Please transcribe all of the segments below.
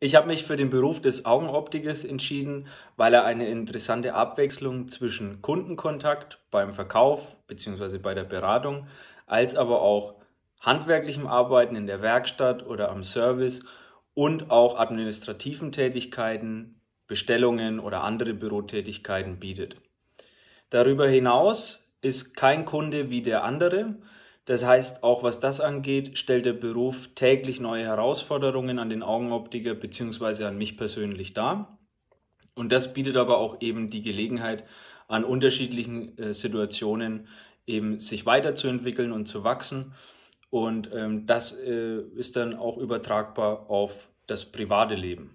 Ich habe mich für den Beruf des Augenoptikers entschieden, weil er eine interessante Abwechslung zwischen Kundenkontakt beim Verkauf bzw. bei der Beratung, als aber auch handwerklichem Arbeiten in der Werkstatt oder am Service und auch administrativen Tätigkeiten, Bestellungen oder andere Bürotätigkeiten bietet. Darüber hinaus ist kein Kunde wie der andere. Das heißt, auch was das angeht, stellt der Beruf täglich neue Herausforderungen an den Augenoptiker bzw. an mich persönlich dar. Und das bietet aber auch eben die Gelegenheit, an unterschiedlichen Situationen eben sich weiterzuentwickeln und zu wachsen. Und das ist dann auch übertragbar auf das private Leben.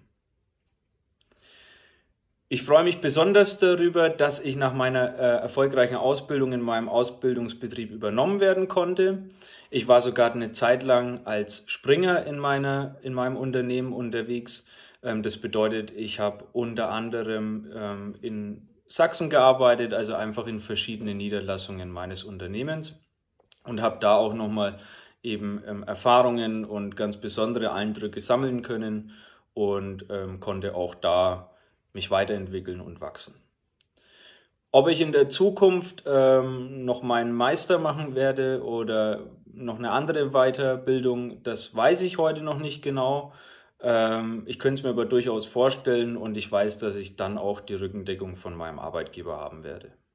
Ich freue mich besonders darüber, dass ich nach meiner erfolgreichen Ausbildung in meinem Ausbildungsbetrieb übernommen werden konnte. Ich war sogar eine Zeit lang als Springer in meinem Unternehmen unterwegs. Das bedeutet, ich habe unter anderem in Sachsen gearbeitet, also einfach in verschiedenen Niederlassungen meines Unternehmens und habe da auch nochmal eben Erfahrungen und ganz besondere Eindrücke sammeln können und konnte auch da mich weiterentwickeln und wachsen. Ob ich in der Zukunft noch meinen Meister machen werde oder noch eine andere Weiterbildung, das weiß ich heute noch nicht genau. Ich könnte es mir aber durchaus vorstellen und ich weiß, dass ich dann auch die Rückendeckung von meinem Arbeitgeber haben werde.